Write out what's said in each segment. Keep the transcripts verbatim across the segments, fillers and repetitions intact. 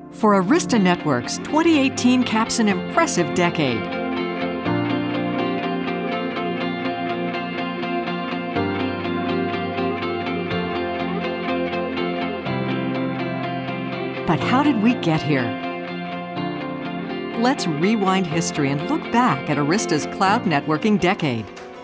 For Arista Networks, twenty eighteen caps an impressive decade. But how did we get here? Let's rewind history and look back at Arista's cloud networking decade.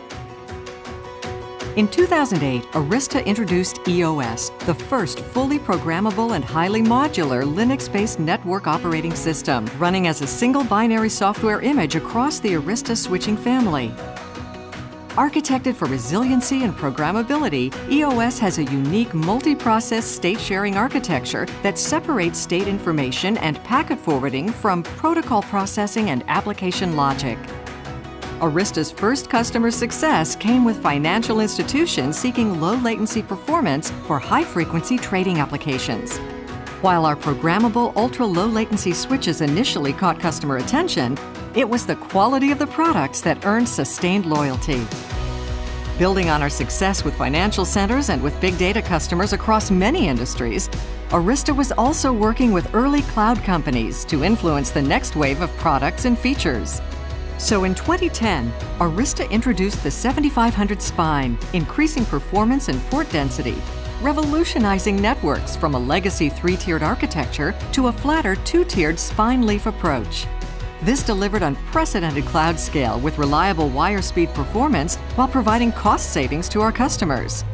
In two thousand eight, Arista introduced E O S, the first fully programmable and highly modular Linux-based network operating system, running as a single binary software image across the Arista switching family. Architected for resiliency and programmability, E O S has a unique multi-process state-sharing architecture that separates state information and packet forwarding from protocol processing and application logic. Arista's first customer success came with financial institutions seeking low-latency performance for high-frequency trading applications. While our programmable ultra-low-latency switches initially caught customer attention, it was the quality of the products that earned sustained loyalty. Building on our success with financial centers and with big data customers across many industries, Arista was also working with early cloud companies to influence the next wave of products and features. So in twenty ten, Arista introduced the seventy-five hundred spine, increasing performance and port density, revolutionizing networks from a legacy three-tiered architecture to a flatter two-tiered spine leaf approach. This delivered unprecedented cloud scale with reliable wire speed performance while providing cost savings to our customers.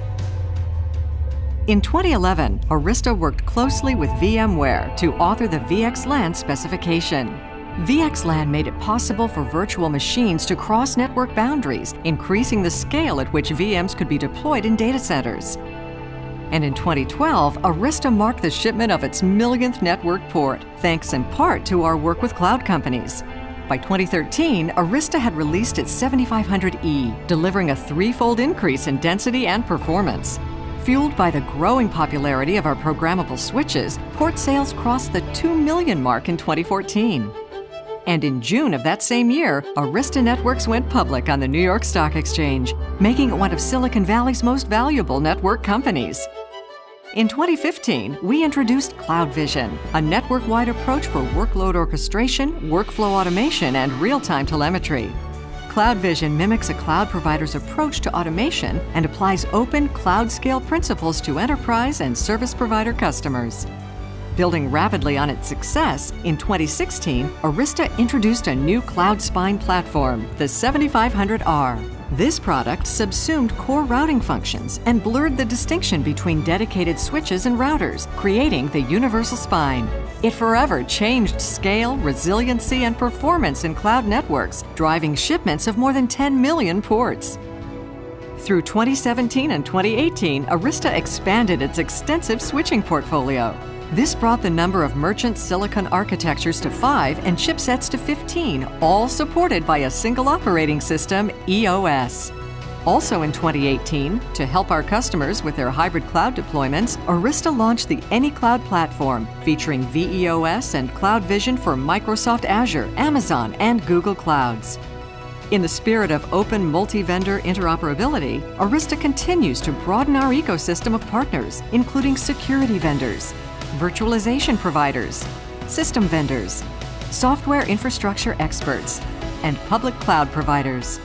In twenty eleven, Arista worked closely with VMware to author the VXLAN specification. VXLAN made it possible for virtual machines to cross network boundaries, increasing the scale at which V Ms could be deployed in data centers. And in twenty twelve, Arista marked the shipment of its millionth network port, thanks in part to our work with cloud companies. By twenty thirteen, Arista had released its seventy-five hundred E, delivering a threefold increase in density and performance. Fueled by the growing popularity of our programmable switches, port sales crossed the two million mark in twenty fourteen. And in June of that same year, Arista Networks went public on the New York Stock Exchange, making it one of Silicon Valley's most valuable network companies. In twenty fifteen, we introduced CloudVision, a network-wide approach for workload orchestration, workflow automation, and real-time telemetry. CloudVision mimics a cloud provider's approach to automation and applies open cloud-scale principles to enterprise and service provider customers. Building rapidly on its success, in twenty sixteen, Arista introduced a new cloud spine platform, the seventy-five hundred R. This product subsumed core routing functions and blurred the distinction between dedicated switches and routers, creating the universal spine. It forever changed scale, resiliency, and performance in cloud networks, driving shipments of more than ten million ports. Through twenty seventeen and twenty eighteen, Arista expanded its extensive switching portfolio. This brought the number of merchant silicon architectures to five and chipsets to fifteen, all supported by a single operating system, E O S. Also in twenty eighteen, to help our customers with their hybrid cloud deployments, Arista launched the AnyCloud platform, featuring V E O S and CloudVision for Microsoft Azure, Amazon, and Google Clouds. In the spirit of open multi-vendor interoperability, Arista continues to broaden our ecosystem of partners, including security vendors, virtualization providers, system vendors, software infrastructure experts, and public cloud providers.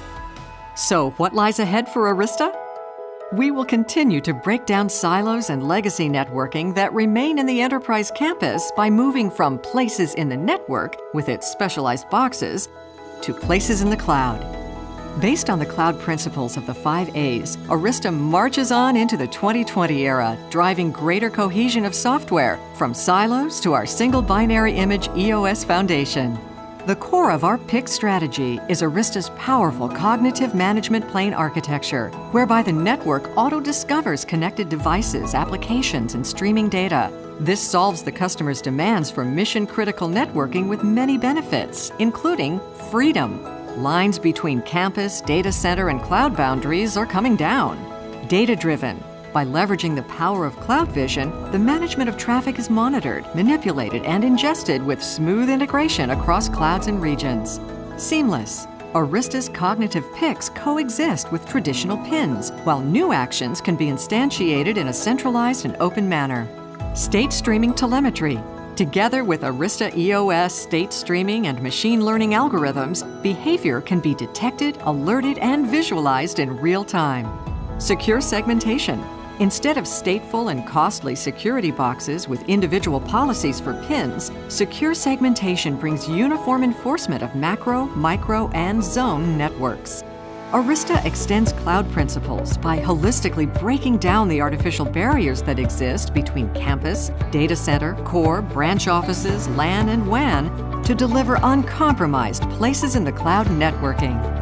So what lies ahead for Arista? We will continue to break down silos and legacy networking that remain in the enterprise campus by moving from places in the network with its specialized boxes to places in the cloud. Based on the cloud principles of the five A's, Arista marches on into the twenty twenty era, driving greater cohesion of software, from silos to our single binary image E O S foundation. The core of our P I C strategy is Arista's powerful cognitive management plane architecture, whereby the network auto-discovers connected devices, applications, and streaming data. This solves the customer's demands for mission-critical networking with many benefits, including freedom. Lines between campus, data center, and cloud boundaries are coming down. Data-driven. By leveraging the power of CloudVision, the management of traffic is monitored, manipulated, and ingested with smooth integration across clouds and regions. Seamless. Arista's cognitive P I Cs coexist with traditional P I Ns, while new actions can be instantiated in a centralized and open manner. State streaming telemetry. Together with Arista E O S state streaming and machine learning algorithms, behavior can be detected, alerted, and visualized in real time. Secure segmentation. Instead of stateful and costly security boxes with individual policies for pins, secure segmentation brings uniform enforcement of macro, micro, and zone networks. Arista extends cloud principles by holistically breaking down the artificial barriers that exist between campus, data center, core, branch offices, LAN, and W A N to deliver uncompromised places in the cloud networking.